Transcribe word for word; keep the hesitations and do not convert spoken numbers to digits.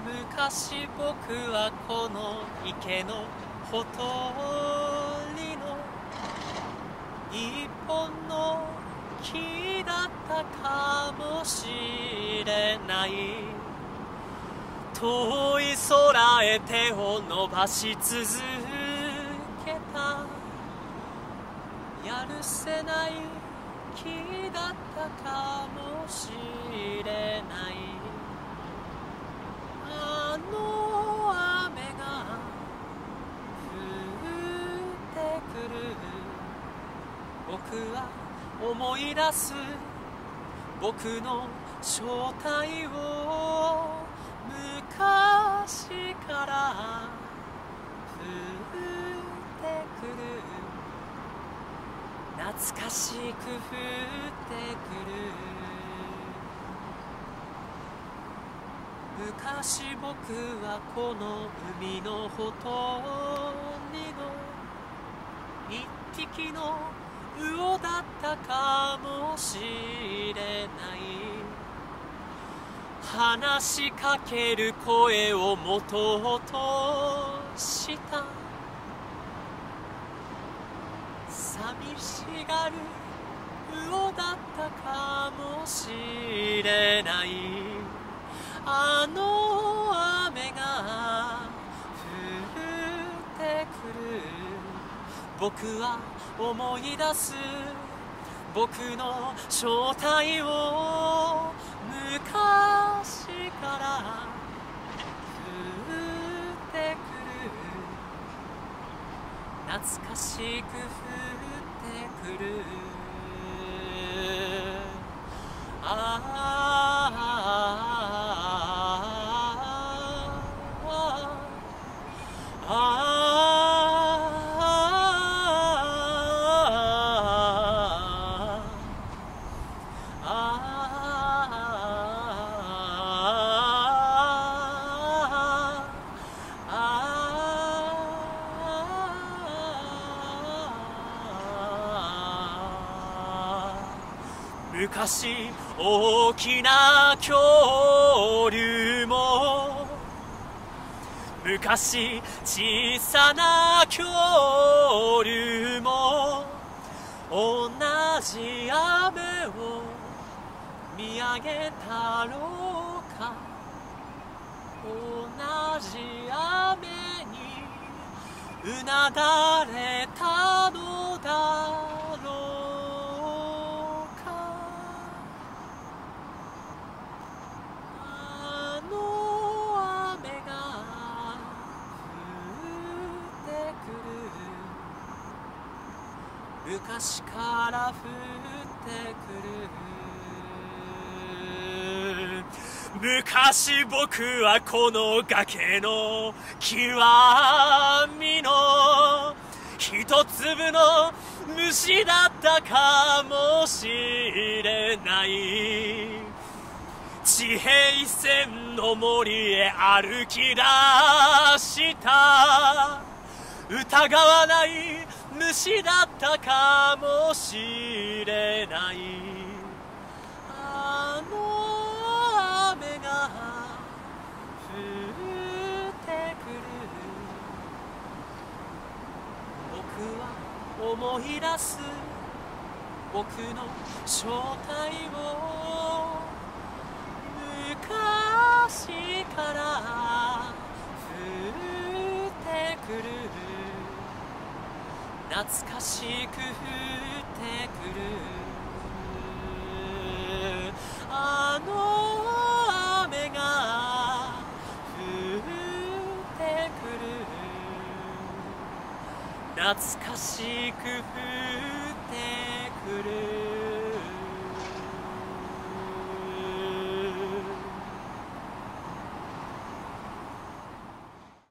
昔僕はこの池のほとりの一本の木だったかもしれない。遠い空へ手を伸ばし続けたやるせない木だったかもしれない。あの雨が降ってくる。僕は思い出す僕の正体を。昔から降ってくる。懐かしく降ってくる。昔僕はこの海のほとりの一匹の魚だったかもしれない。話しかける声を持とうとした寂しがる魚だったかもしれない。あの雨が降ってくる。僕は思い出す僕の正体を。昔から降ってくる。懐かしく降ってくる。あああ昔大きな恐竜も昔小さな恐竜も同じ雨を見上げたろうか。同じ雨にうなだれたのだろう。昔から降ってくる。昔僕はこの崖の極みの一粒の虫だったかもしれない。地平線の森へ歩き出した疑わない虫だったかもしれない。あの雨が降ってくる。僕は思い出す僕の正体を。昔から降ってくる。懐かしく降ってくる。あの雨が降ってくる。懐かしく降ってくる。